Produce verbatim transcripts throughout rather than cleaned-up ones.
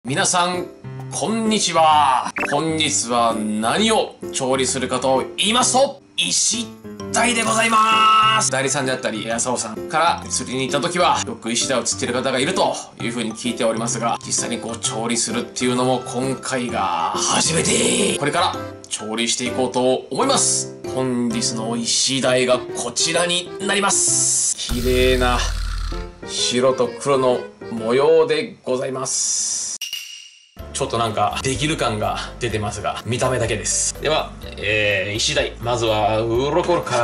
皆さん、こんにちは。本日は何を調理するかと言いますと、石鯛でございます。代理さんであったり、浅尾さんから釣りに行った時は、よく石鯛を釣ってる方がいるという風に聞いておりますが、実際にこう調理するっていうのも今回が初めて。これから調理していこうと思います。本日の石鯛がこちらになります。綺麗な白と黒の模様でございます。ちょっとなんかできる感が出てますが、見た目だけです。では、えー、石鯛、まずは鱗から。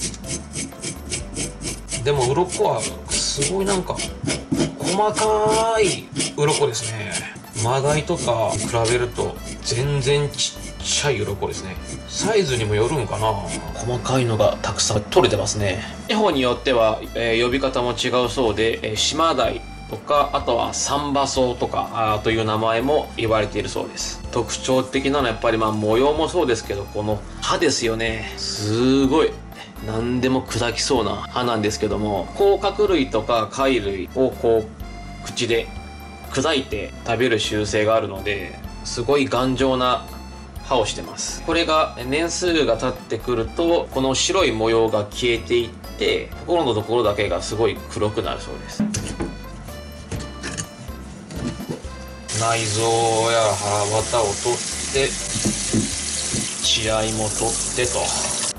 でも鱗はすごいなんか細かい鱗ですね。マダイとか比べると全然ちっちゃい鱗ですね。サイズにもよるんかな。細かいのがたくさん取れてますね。地方によっては、えー、呼び方も違うそうで、えー、島鯛とか、あとはサンバソウとかあという名前も言われているそうです。特徴的なのはやっぱりまあ模様もそうですけど、この歯ですよね。すごい何でも砕きそうな歯なんですけども、甲殻類とか貝類をこう口で砕いて食べる習性があるので、すごい頑丈な歯をしてます。これが年数が経ってくると、この白い模様が消えていって、ところのところだけがすごい黒くなるそうです。内臓や腹渡を取って血合いも取ってと。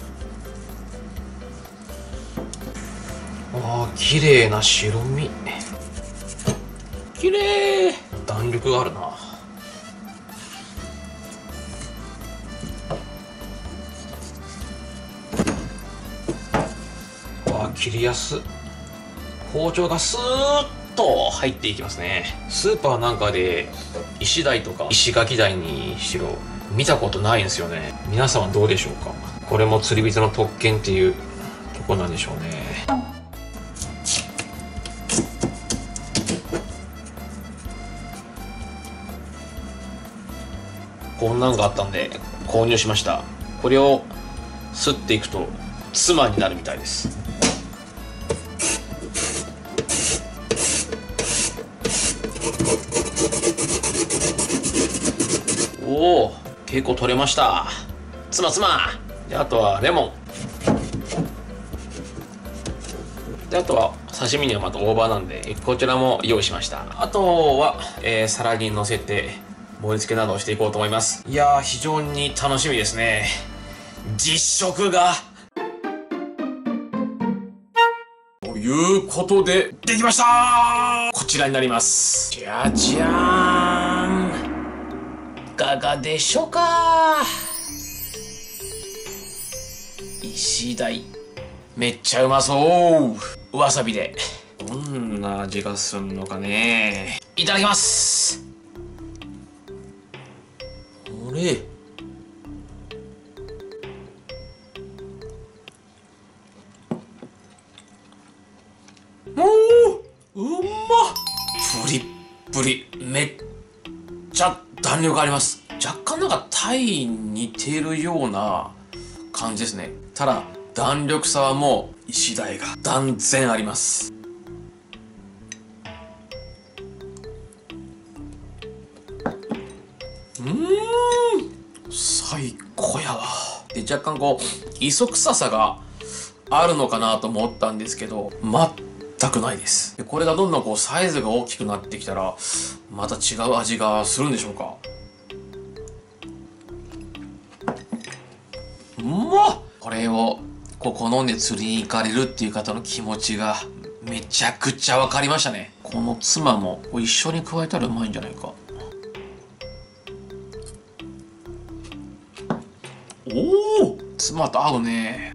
ああ、綺麗な白身。綺麗。弾力があるな。ああ、切りやす。包丁がスーッと入っていきますね。スーパーなんかで石鯛とか石垣鯛にしろ見たことないんですよね。皆さんはどうでしょうか。これも釣り人の特権っていうとこなんでしょうね。こんなんがあったんで購入しました。これをすっていくと妻になるみたいです。おお、結構取れました。つまつま。で、あとはレモン。で、あとは刺身にはまた大葉なんで、こちらも用意しました。あとは、えー、皿に乗せて盛り付けなどをしていこうと思います。いやー、非常に楽しみですね。実食が。ということで、できましたー。こちらになります。じゃじゃーん。いかがでしょうか。石鯛めっちゃうまそう。わさびでどんな味がすんのかね。いただきます。これおー、うまっ。プリップリ。めっちゃ弾力あります。若干なんかタイに似てるような感じですね。ただ弾力差はもう石鯛が断然あります。うーん、最高やわ。で、若干こう磯臭さがあるのかなと思ったんですけど、全くないです。で、これがどんどんこうサイズが大きくなってきたらまた違う味がするんでしょうか。うまっ。これをこう好んで釣りに行かれるっていう方の気持ちがめちゃくちゃ分かりましたね。このツマも一緒に加えたらうまいんじゃないか。おお、ツマと合うね。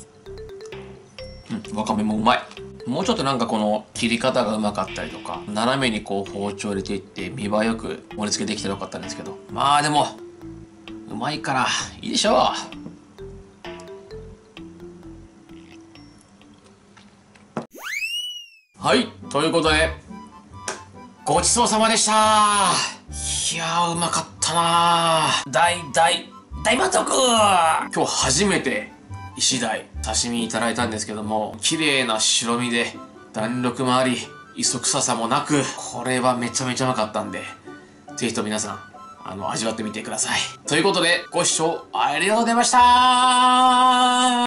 うん、わかめもうまい。もうちょっとなんかこの切り方がうまかったりとか、斜めにこう包丁入れていって見栄えよく盛り付けできたらよかったんですけど、まあでもうまいからいいでしょう。はい、ということでごちそうさまでした。いやー、うまかったなー。大大大満足。今日初めて石鯛刺身いただいたんですけども、綺麗な白身で弾力もあり、 磯臭さもなく、これはめちゃめちゃうまかったんで、ぜひと皆さん、あの、味わってみてください。ということで、ご視聴ありがとうございました。